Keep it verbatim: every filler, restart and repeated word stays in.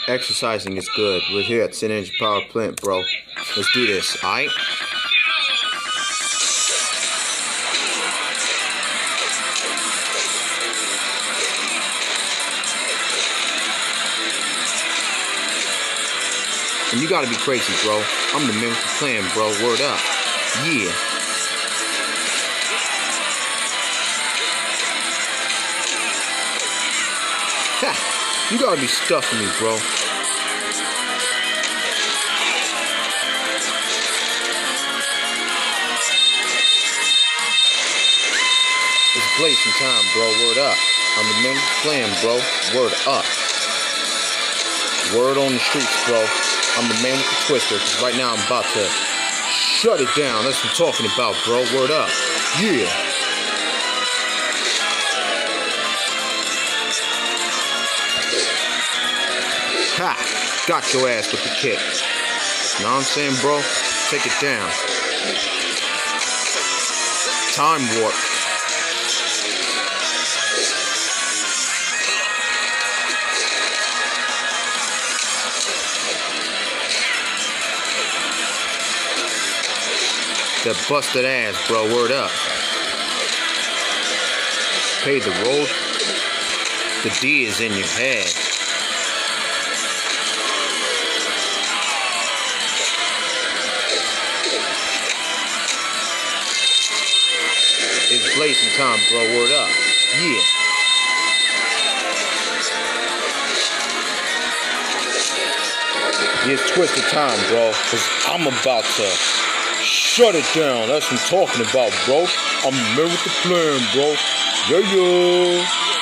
Exercising is good. We're here at Synergy Power Plant, bro. Let's do this, alright? And you gotta be crazy, bro. I'm the man with the plan, bro. Word up. Yeah. Ha! You gotta be stuffing me, bro. It's blazing time, bro. Word up. I'm the man with the plan, bro. Word up. Word on the streets, bro. I'm the man with the twister, because right now I'm about to shut it down. That's what I'm talking about, bro. Word up. Yeah. Ha! Got your ass with the kick. Know what I'm saying, bro? Take it down. Time warp. That busted ass, bro. Word up. Pay the road. The D is in your head. It's blazing time, bro. Word up. Yeah. It's twisted time, bro. Cause I'm about to shut it down. That's what I'm talking about, bro. I'm the man with the plan, bro. Yeah, yeah.